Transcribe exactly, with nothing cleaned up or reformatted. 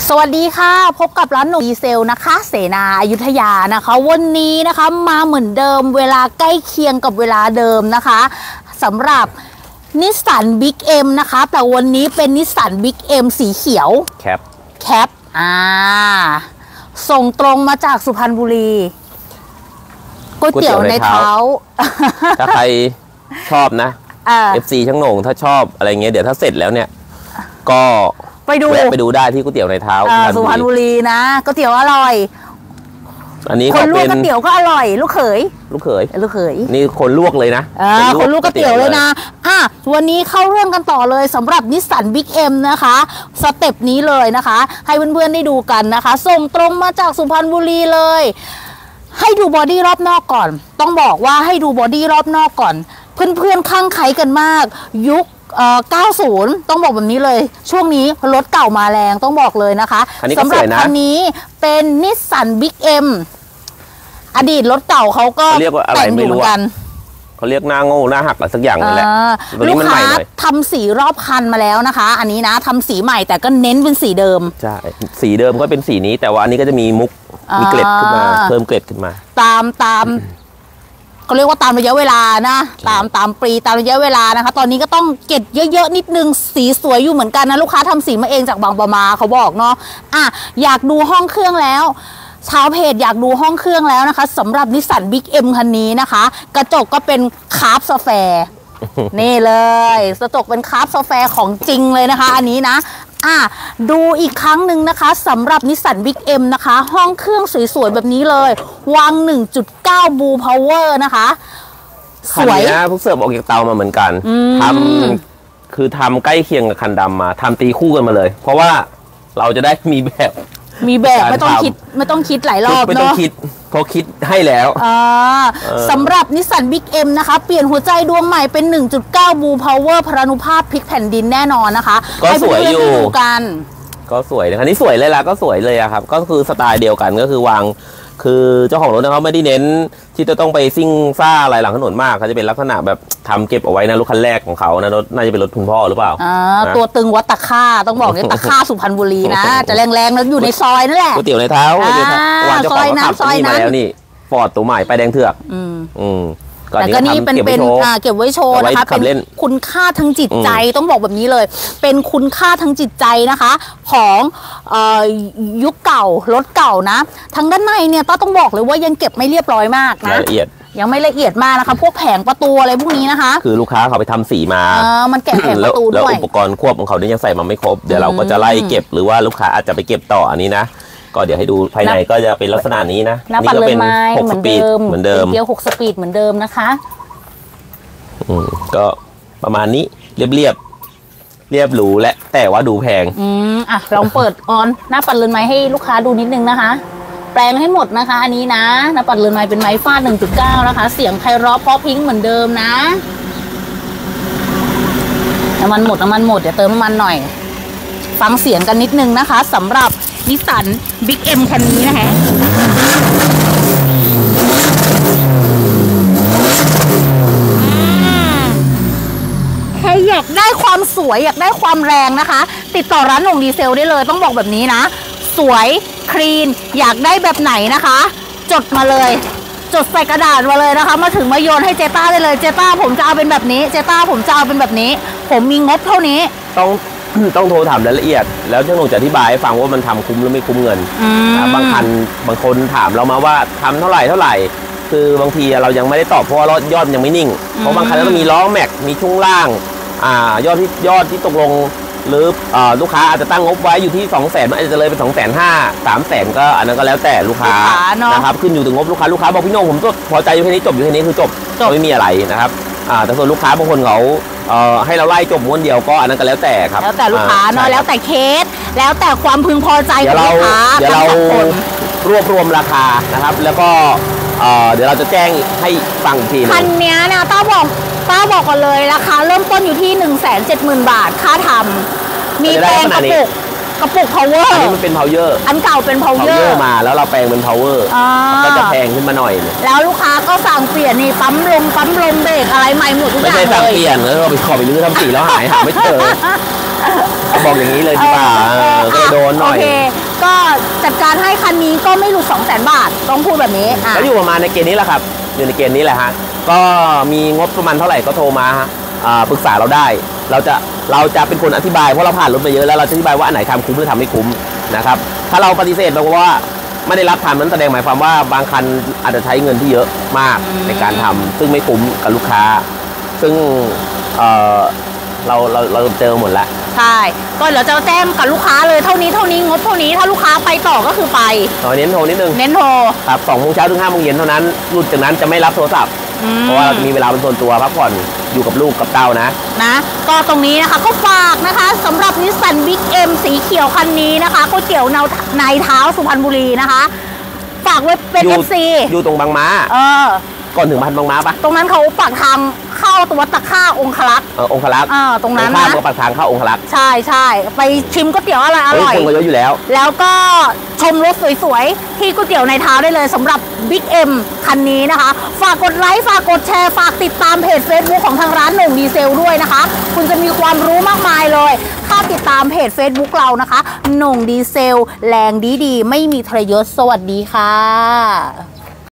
สวัสดีค่ะพบกับร้านหนุ่มดีเซลนะคะเสนาอยุธยานะคะวันนี้นะคะมาเหมือนเดิมเวลาใกล้เคียงกับเวลาเดิมนะคะสำหรับนิสสันบิ๊กเอ็มนะคะแต่วันนี้เป็นนิสสันบิ๊กเอ็มสีเขียวแคปแคปอ่าส่งตรงมาจากสุพรรณบุรีก๋วยเตี๋ยวในเท้าถ้าใครชอบนะ เอฟ ซี ช่างโหน่งถ้าชอบอะไรเงี้ยเดี๋ยวถ้าเสร็จแล้วเนี่ยก็ไปดูไปดูได้ที่ก๋วยเตี๋ยวในเท้าสุพรรณบุรีนะก๋วยเตี๋ยวอร่อยอันนี้คนลวกก๋วยเตี๋ยวก็อร่อยลูกเขยลูกเขยลูกเขยนี่คนลวกเลยนะคนลวกก๋วยเตี๋ยวเลยนะอ่ะวันนี้เข้าเรื่องกันต่อเลยสำหรับนิสสันบิ๊กเอ็มนะคะสเต็ปนี้เลยนะคะให้เพื่อนๆได้ดูกันนะคะส่งตรงมาจากสุพรรณบุรีเลยให้ดูบอดี้รอบนอกก่อนต้องบอกว่าให้ดูบอดี้รอบนอกก่อนเพื่อนๆข้างใครกันมากยุคเก้าสิบต้องบอกแบบนี้เลยช่วงนี้รถเก่ามาแรงต้องบอกเลยนะคะสำหรับคันนี้เป็นนิสสันบิ๊กเอ็มอดีตรถเก่าเขาก็แต่งอยู่กันเขาเรียกหน้าโง่หน้าหักอะไรสักอย่างนั่นแหละลูกค้าทำสีรอบคันมาแล้วนะคะอันนี้นะทำสีใหม่แต่ก็เน้นเป็นสีเดิมใช่สีเดิมก็เป็นสีนี้แต่ว่าอันนี้ก็จะมีมุกมีเกล็ดขึ้นมาเพิ่มเกล็ดขึ้นมาตามตามเขาเรียกว่าตามระยะเวลานะตามตามปีตามระยะเวลานะคะตอนนี้ก็ต้องเก็บเยอะๆนิดนึงสีสวยอยู่เหมือนกันนะลูกค้าทำสีมาเองจากบางปะมาเขาบอกเนาะอ่ะอยากดูห้องเครื่องแล้วชาวเพจอยากดูห้องเครื่องแล้วนะคะสำหรับนิสสันบิ๊กเอ็มคันนี้นะคะกระจกก็เป็นคาร์บสแฟร์นี่เลยกระจกเป็นคาร์บสแฟร์ของจริงเลยนะคะอันนี้นะอ่ะดูอีกครั้งหนึ่งนะคะสำหรับนิสสันบิ๊กเอ็มนะคะห้องเครื่องสวยๆแบบนี้เลยวาง หนึ่งจุดเก้า บูพาวเวอร์นะคะสวยนะพวกเสิร์ฟออกจากเตามาเหมือนกันทำคือทำใกล้เคียงกับคันดำมาทำตีคู่กันมาเลยเพราะว่าเราจะได้มีแบบมีแบบไม่ต้องคิดไม่ต้องคิดหลายรอบเนาะไม่ต้องคิดเพราะคิดให้แล้วสำหรับนิสสันบิ๊กเอ็มนะคะเปลี่ยนหัวใจดวงใหม่เป็น หนึ่งจุดเก้า บูพาวเวอร์พรานุภาพพลิกแผ่นดินแน่นอนนะคะก็สวยอยู่กันก็สวยนะคะนี่สวยเลยล่ะก็สวยเลยอะครับก็คือสไตล์เดียวกันก็คือวางคือเจ้าของรถเขาไม่ได้เน้นที่จะต้องไปซิ่งซ่าอะไรหลังถนนมากเขาจะเป็นลักษณะแบบทำเก็บเอาไว้นะรถคันแรกของเขานะรถน่าจะเป็นรถคุณพ่อหรือเปล่าอ่าตัวตึงวัดตะค่าต้องบอกเนี่ยตะค่าสุพรรณบุรีนะจะแรงๆแล้วอยู่ในซอยนั่นแหละก๋วยเตี๋ยวในเท้าซอยน้ำซอยน้ำแล้วนี่ฟอร์ดตัวใหม่ไปแดงเถือกอืมอืมแต่ก็นี่เป็นเป็นเก็บไว้โชว์นะคะเป็นคุณค่าทางจิตใจต้องบอกแบบนี้เลยเป็นคุณค่าทางจิตใจนะคะของยุคเก่ารถเก่านะทางด้านในเนี่ยต้าต้องบอกเลยว่ายังเก็บไม่เรียบร้อยมากนะละเอียดยังไม่ละเอียดมากนะคะพวกแผงประตูอะไรพวกนี้นะคะคือลูกค้าเขาไปทำสีมาอ่ามันแกะแผงประตูด้วยแล้วอุปกรณ์ควบของเขาเนี่ยยังใส่มาไม่ครบเดี๋ยวเราก็จะไล่เก็บหรือว่าลูกค้าอาจจะไปเก็บต่ออันนี้นะก็เดี๋ยวให้ดูภายในก็จะเป็นลักษณะนี้นะนี่ก็เป็นหกสปีดเหมือนเดิมเกียร์หกสปีดเหมือนเดิมนะคะอืมก็ประมาณนี้เรียบเรียบเรียบหรูและแต่ว่าดูแพงอืมอ่ะลองเปิดออนหน้าปัดเรือนไม้ให้ลูกค้าดูนิดนึงนะคะแปลงให้หมดนะคะอันนี้นะหน้าปัดเรือนไม้เป็นไม้ฟาด หนึ่งจุดเก้า นะคะเสียงไพเราะเพราะพิ้งเหมือนเดิมนะน้ำมันหมดน้ำมันหมดเดี๋ยวเติมน้ำมันหน่อยฟังเสียงกันนิดนึงนะคะสำหรับนิสสันบิ๊กเอ็มคันนี้นะคะอยากได้ความสวยอยากได้ความแรงนะคะติดต่อร้านหนุ่มดีเซลได้เลยต้องบอกแบบนี้นะสวยคลีนอยากได้แบบไหนนะคะจดมาเลยจดใส่กระดาษมาเลยนะคะมาถึงมาโยนให้เจต้าได้เลยเจต้าผมจะเอาเป็นแบบนี้เจต้าผมจะเอาเป็นแบบนี้ผมมีงบเท่านี้ต้องต้องโทรถามรายละเอียดแล้วเจ้าหนุ่มจะอธิบายให้ฟังว่ามันทำคุ้มหรือไม่คุ้มเงินบางคันบางคนถามเรามาว่าทำเท่าไหร่เท่าไหร่คือบางทีเรายังไม่ได้ตอบเพราะว่ายอดยังไม่นิ่งเพราะบางคันต้องมีล้อแม็กมีช่วงล่างอ่ายอดที่ยอดที่ตกลงหรืออ่าลูกค้าอาจจะตั้งงบไว้อยู่ที่สองแสนมันอาจจะเลยเป็นสองแสนห้าสามแสนก็อันนั้นก็แล้วแต่ลูกค้านะครับขึ้นอยู่ถึงงบลูกค้าลูกค้าบอกพี่โน่ผมก็พอใจอยู่แค่นี้จบอยู่แค่นี้คือจบไม่มีอะไรนะครับอ่าแต่ส่วนลูกค้าบางคนเขาเอ่อให้เราไล่จบม้วนเดียวก็อันนั้นก็แล้วแต่ครับแล้วแต่ลูกค้าเนาะแล้วแต่เคสแล้วแต่ความพึงพอใจของลูกค้าเดี๋ยวเรารวบรวมราคานะครับแล้วก็เดี๋ยวเราจะแจ้งให้ฟังทีคันนี้นะต้าบอกต้าบอกกันเลยราคาเริ่มต้นอยู่ที่ หนึ่งแสนเจ็ดหมื่น บาทค่าทำมีแปลงกระปุกกระปุก power อันนี้มันเป็น power อันเก่าเป็น power มาแล้วเราแปลงเป็น power ก็จะแพงขึ้นมาหน่อยแล้วลูกค้าก็สั่งเปลี่ยนนี่ปั๊มลมปั๊มลมเบรกอะไรใหม่หมดทุกอย่างเลยไม่ใช่สั่งเปลี่ยนแล้วเราไปขอไปรื้อทำสีแล้วหายหาไม่เจอบอกอย่างนี้เลยดีกว่าก็โดนหน่อยโอเคก็จัดการให้คันนี้ก็ไม่หลุดสองแสนบาทต้องพูดแบบนี้ก็อยู่ประมาณในเกณฑ์นี้แหละครับอยู่ในเกณฑ์นี้แหละฮะก็มีงบประมาณเท่าไหร่ก็โทรมาฮะปรึกษาเราได้เราจะเราจะเป็นคนอธิบายเพราะเราผ่านรถมาเยอะแล้วเราจะอธิบายว่าอันไหนทำคุ้มหรือทำไม่คุ้มนะครับถ้าเราปฏิเสธแบบว่าไม่ได้รับทำนั้นแสดงหมายความว่าบางคันอาจจะใช้เงินที่เยอะมากในการทำซึ่งไม่คุ้มกับลูกค้าซึ่งเออเราเราเราเจอหมดแล้วใช่ก็เดี๋ยวจะแจ้งกับลูกค้าเลยเท่านี้เท่านี้งบเท่านี้ถ้าลูกค้าไปต่อก็คือไปตอนเน้นโทรนิดนึงเน้นโทรครับสองโมงเช้าถึงห้าโมงเย็นเท่านั้นหลุดจากนั้นจะไม่รับโทรศัพท์เพราะว่าเราจะมีเวลาเป็นส่วนตัวพักผ่อนอยู่กับลูกกับเต้านะนะก็ตรงนี้นะคะก็ฝากนะคะสำหรับนิสสันบิ๊กเอ็มสีเขียวคันนี้นะคะก๋วยเตี๋ยวนายเท้าสุพรรณบุรีนะคะฝากไว้เป็น เอฟ ซีอยู่ตรงบางม้าเออก่อนถึงพันบางม้าปะตรงนั้นเขาปากทางเข้าตัวตะค่าองคลักษ์เออองคลักษ์อ่าตรงนั้นนะปากทางเข้าองคลักษ์ใช่ใช่ไปชิมก๋วยเตี๋ยวอะไรอร่อยคนก็เยอะอยู่แล้วแล้วก็ชมรถสวยๆที่ก๋วยเตี๋ยวในเท้าได้เลยสำหรับบิ๊กเอ็มคันนี้นะคะฝากกดไลค์ฝากกดแชร์ฝากติดตามเพจ Facebook ของทางร้านหนึ่งดีเซลด้วยนะคะคุณจะมีความรู้มากมายเลยถ้าติดตามเพจ Facebook เรานะคะหนึ่งดีเซลแรงดีๆไม่มีทรยศสวัสดีค่ะ